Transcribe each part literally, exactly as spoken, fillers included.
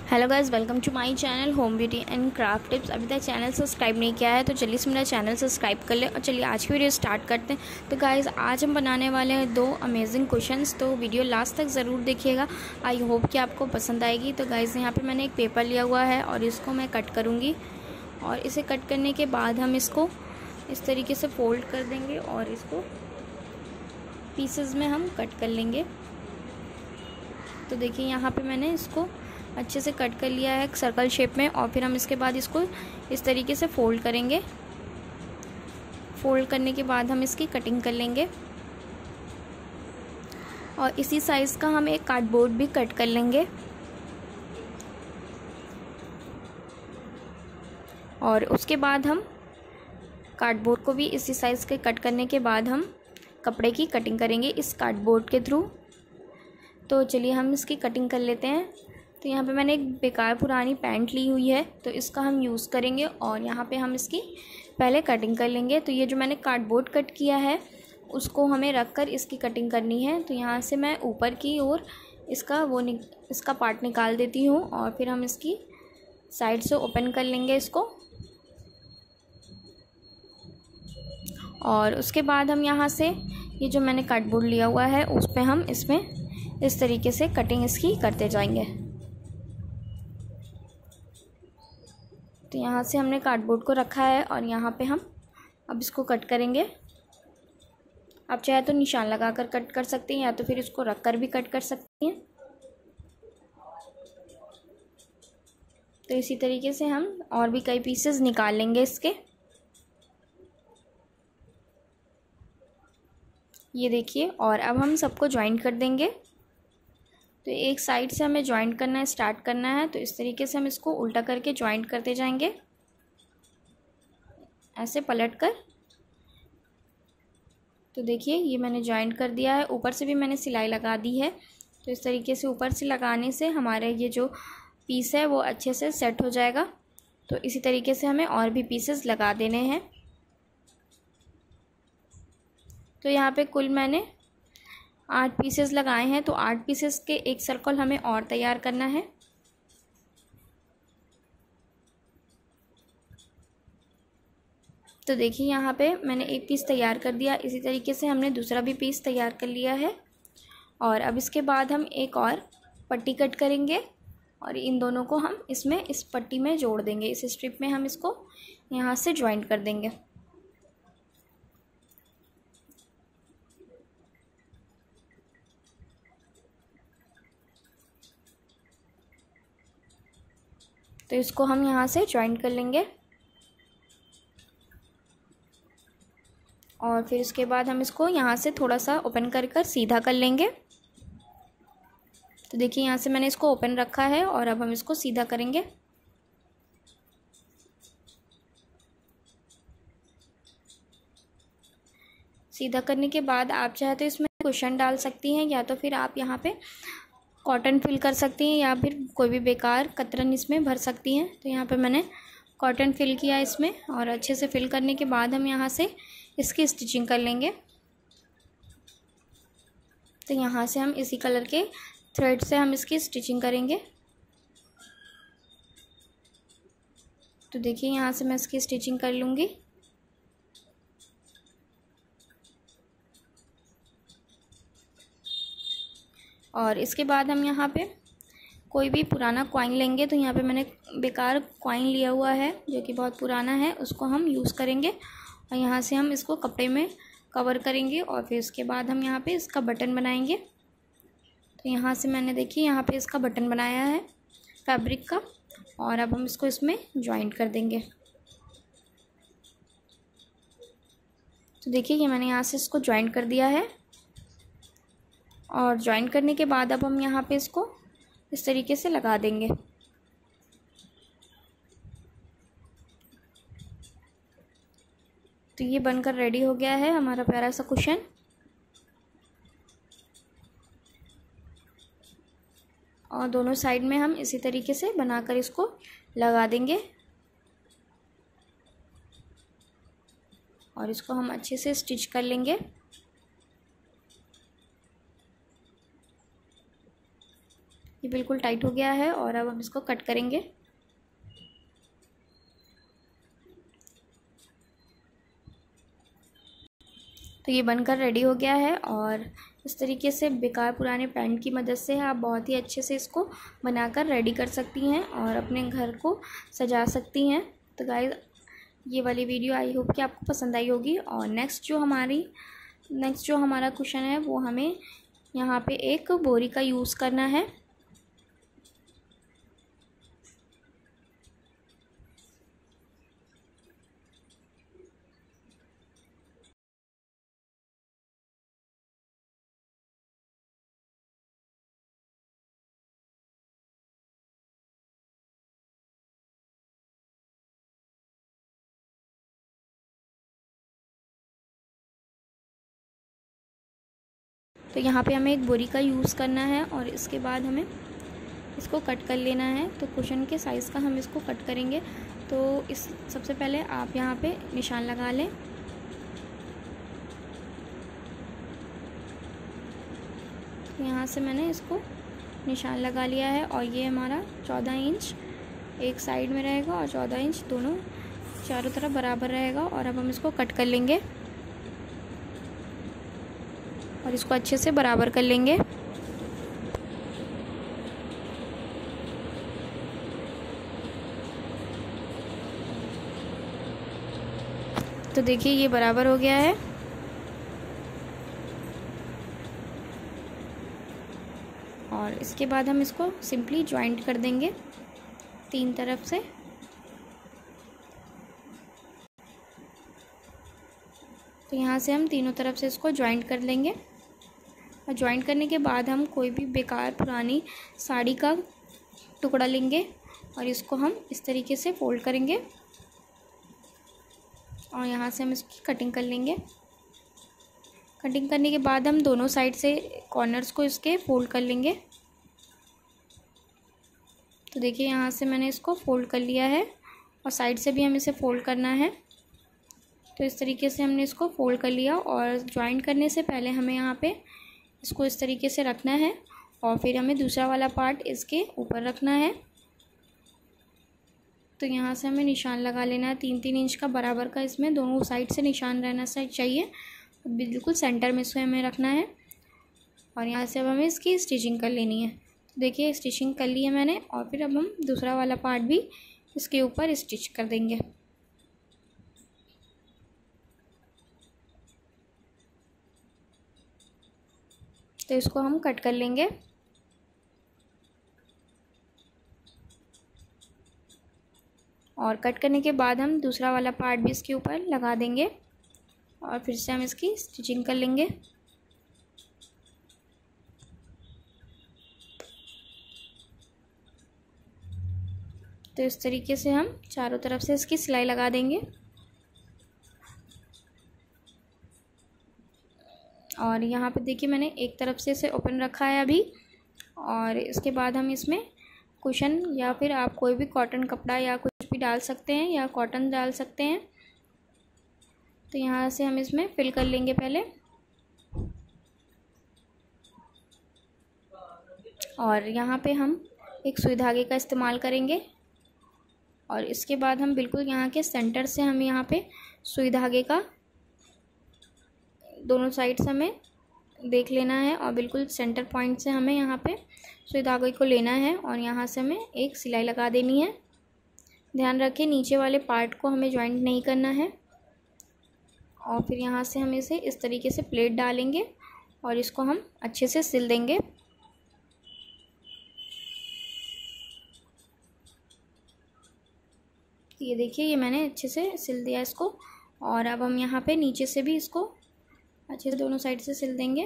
Hello guys, welcome to my channel home beauty and craft tips. अभी तक channel subscribe नहीं किया है तो जल्दी से मेरा चैनल सब्सक्राइब कर ले। और चलिए आज की वीडियो स्टार्ट करते हैं। तो गाइस आज हम बनाने वाले हैं दो अमेजिंग कुशन्स, तो वीडियो लास्ट तक ज़रूर देखिएगा। आई होप कि आपको पसंद आएगी। तो गाइस यहाँ पे मैंने एक पेपर लिया हुआ है और इसको मैं कट करूँगी, और इसे कट करने के बाद हम इसको इस तरीके से फोल्ड कर देंगे और इसको पीसेस में हम कट कर लेंगे। तो देखिए यहाँ पे मैंने इसको अच्छे से कट कर लिया है एक सर्कल शेप में, और फिर हम इसके बाद इसको इस तरीके से फोल्ड करेंगे। फोल्ड करने के बाद हम इसकी कटिंग कर लेंगे, और इसी साइज़ का हम एक कार्डबोर्ड भी कट कर लेंगे। और उसके बाद हम कार्डबोर्ड को भी इसी साइज़ के कट करने के बाद हम कपड़े की कटिंग करेंगे इस कार्डबोर्ड के थ्रू। तो चलिए हम इसकी कटिंग कर लेते हैं। तो यहाँ पे मैंने एक बेकार पुरानी पैंट ली हुई है, तो इसका हम यूज़ करेंगे और यहाँ पे हम इसकी पहले कटिंग कर लेंगे। तो ये जो मैंने कार्डबोर्ड कट किया है उसको हमें रख कर इसकी कटिंग करनी है। तो यहाँ से मैं ऊपर की ओर इसका वो नि, इसका पार्ट निकाल देती हूँ, और फिर हम इसकी साइड से ओपन कर लेंगे इसको। और उसके बाद हम यहाँ से ये जो मैंने कार्डबोर्ड लिया हुआ है उस पर हम इसमें इस तरीके से कटिंग इसकी करते जाएंगे। तो यहाँ से हमने कार्डबोर्ड को रखा है और यहाँ पे हम अब इसको कट करेंगे। आप चाहे तो निशान लगा कर कट कर सकते हैं, या तो फिर इसको रख कर भी कट कर सकते हैं। तो इसी तरीके से हम और भी कई पीसेस निकाल लेंगे इसके। ये देखिए, और अब हम सबको ज्वाइंट कर देंगे। तो एक साइड से हमें ज्वाइंट करना है, स्टार्ट करना है। तो इस तरीके से हम इसको उल्टा करके ज्वाइंट करते जाएंगे, ऐसे पलट कर। तो देखिए ये मैंने ज्वाइंट कर दिया है, ऊपर से भी मैंने सिलाई लगा दी है। तो इस तरीके से ऊपर से लगाने से हमारे ये जो पीस है वो अच्छे से सेट हो जाएगा। तो इसी तरीके से हमें और भी पीसेस लगा देने हैं। तो यहाँ पे कुल मैंने आठ पीसेस लगाए हैं, तो आठ पीसेस के एक सर्कल हमें और तैयार करना है। तो देखिए यहाँ पे मैंने एक पीस तैयार कर दिया। इसी तरीके से हमने दूसरा भी पीस तैयार कर लिया है। और अब इसके बाद हम एक और पट्टी कट करेंगे, और इन दोनों को हम इसमें इस पट्टी में जोड़ देंगे। इस स्ट्रिप में हम इसको यहाँ से ज्वाइंट कर देंगे। तो इसको हम यहाँ से ज्वाइंट कर लेंगे, और फिर इसके बाद हम इसको यहाँ से थोड़ा सा ओपन कर कर सीधा कर लेंगे। तो देखिए यहाँ से मैंने इसको ओपन रखा है, और अब हम इसको सीधा करेंगे। सीधा करने के बाद आप चाहे तो इसमें कुशन डाल सकती हैं, या तो फिर आप यहाँ पे कॉटन फिल कर सकती हैं, या फिर कोई भी बेकार कतरन इसमें भर सकती हैं। तो यहाँ पे मैंने कॉटन फिल किया इसमें, और अच्छे से फिल करने के बाद हम यहाँ से इसकी स्टिचिंग कर लेंगे। तो यहाँ से हम इसी कलर के थ्रेड से हम इसकी स्टिचिंग करेंगे। तो देखिए यहाँ से मैं इसकी स्टिचिंग कर लूँगी। और इसके बाद हम यहाँ पे कोई भी पुराना कॉइन लेंगे। तो यहाँ पे मैंने बेकार कॉइन लिया हुआ है जो कि बहुत पुराना है, उसको हम यूज़ करेंगे। और यहाँ से हम इसको कपड़े में कवर करेंगे, और फिर उसके बाद हम यहाँ पे इसका बटन बनाएंगे। तो यहाँ से मैंने देखिए यहाँ पे इसका बटन बनाया है फैब्रिक का, और अब हम इसको इसमें ज्वाइंट कर देंगे। तो देखिए ये मैंने यहाँ से इसको ज्वाइंट कर दिया है, और ज्वाइंट करने के बाद अब हम यहाँ पे इसको इस तरीके से लगा देंगे। तो ये बनकर रेडी हो गया है हमारा प्यारा सा कुशन। और दोनों साइड में हम इसी तरीके से बनाकर इसको लगा देंगे, और इसको हम अच्छे से स्टिच कर लेंगे। ये बिल्कुल टाइट हो गया है और अब हम इसको कट करेंगे। तो ये बनकर रेडी हो गया है और इस तरीके से बेकार पुराने पैंट की मदद से आप बहुत ही अच्छे से इसको बनाकर रेडी कर सकती हैं और अपने घर को सजा सकती हैं। तो गाइस ये वाली वीडियो आई होप कि आपको पसंद आई होगी। और नेक्स्ट जो हमारी नेक्स्ट जो हमारा क्वेश्चन है वो हमें यहाँ पे एक बोरी का यूज़ करना है। तो यहाँ पे हमें एक बोरी का यूज़ करना है और इसके बाद हमें इसको कट कर लेना है। तो कुशन के साइज़ का हम इसको कट करेंगे। तो इस सबसे पहले आप यहाँ पे निशान लगा लें। तो यहाँ से मैंने इसको निशान लगा लिया है और ये हमारा चौदह इंच एक साइड में रहेगा और चौदह इंच दोनों चारों तरफ बराबर रहेगा। और अब हम इसको कट कर लेंगे और इसको अच्छे से बराबर कर लेंगे। तो देखिए ये बराबर हो गया है। और इसके बाद हम इसको सिंपली जॉइंट कर देंगे तीन तरफ से। तो यहाँ से हम तीनों तरफ से इसको जॉइंट कर लेंगे और जॉइंट करने के बाद हम कोई भी बेकार पुरानी साड़ी का टुकड़ा लेंगे और इसको हम इस तरीके से फोल्ड करेंगे और यहाँ से हम इसकी कटिंग कर लेंगे। कटिंग करने के बाद हम दोनों साइड से कॉर्नर्स को इसके फोल्ड कर लेंगे। तो देखिए यहाँ से मैंने इसको फोल्ड कर लिया है और साइड से भी हम इसे फोल्ड करना है। तो इस तरीके से हमने इसको फोल्ड कर लिया और जॉइंट करने से पहले हमें यहाँ पे इसको इस तरीके से रखना है और फिर हमें दूसरा वाला पार्ट इसके ऊपर रखना है। तो यहाँ से हमें निशान लगा लेना है तीन तीन इंच का बराबर का। इसमें दोनों साइड से निशान रहना चाहिए, बिल्कुल सेंटर में इसको हमें रखना है। और यहाँ से अब हमें इसकी स्टिचिंग कर लेनी है। तो देखिए स्टिचिंग कर ली है मैंने और फिर अब हम दूसरा वाला पार्ट भी इसके ऊपर स्टिच कर देंगे। तो इसको हम कट कर लेंगे। और कट करने के बाद हम दूसरा वाला पार्ट भी इसके ऊपर लगा देंगे और फिर से हम इसकी स्टिचिंग कर लेंगे। तो इस तरीके से हम चारों तरफ से इसकी सिलाई लगा देंगे। और यहाँ पे देखिए मैंने एक तरफ से इसे ओपन रखा है अभी। और इसके बाद हम इसमें कुशन या फिर आप कोई भी कॉटन कपड़ा या कुछ भी डाल सकते हैं या कॉटन डाल सकते हैं। तो यहाँ से हम इसमें फिल कर लेंगे पहले। और यहाँ पे हम एक सुई धागे का इस्तेमाल करेंगे और इसके बाद हम बिल्कुल यहाँ के सेंटर से हम यहाँ पे सुई धागे का दोनों साइड से हमें देख लेना है और बिल्कुल सेंटर पॉइंट से हमें यहाँ पे सुई धागे को लेना है और यहाँ से हमें एक सिलाई लगा देनी है। ध्यान रखें नीचे वाले पार्ट को हमें जॉइंट नहीं करना है। और फिर यहाँ से हम इसे इस तरीके से प्लेट डालेंगे और इसको हम अच्छे से सिल देंगे। ये देखिए ये मैंने अच्छे से सिल दिया इसको। और अब हम यहाँ पे नीचे से भी इसको अच्छे से दोनों साइड से सिल देंगे।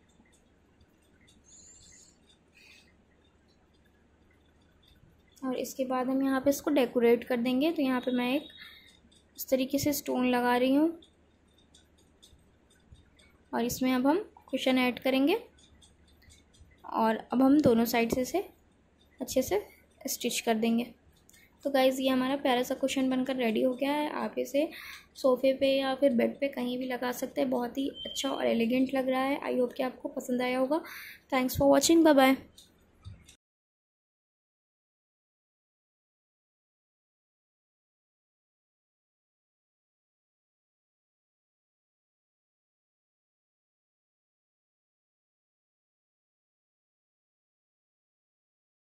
और इसके बाद हम यहाँ पे इसको डेकोरेट कर देंगे। तो यहाँ पे मैं एक इस तरीके से स्टोन लगा रही हूँ और इसमें अब हम कुशन ऐड करेंगे और अब हम दोनों साइड से इसे अच्छे से स्टिच कर देंगे। तो गाइज़ ये हमारा प्यारा सा कुशन बनकर रेडी हो गया है। आप इसे सोफ़े पे या फिर बेड पे कहीं भी लगा सकते हैं। बहुत ही अच्छा और एलिगेंट लग रहा है। आई होप कि आपको पसंद आया होगा। Thanks for watching. Bye bye.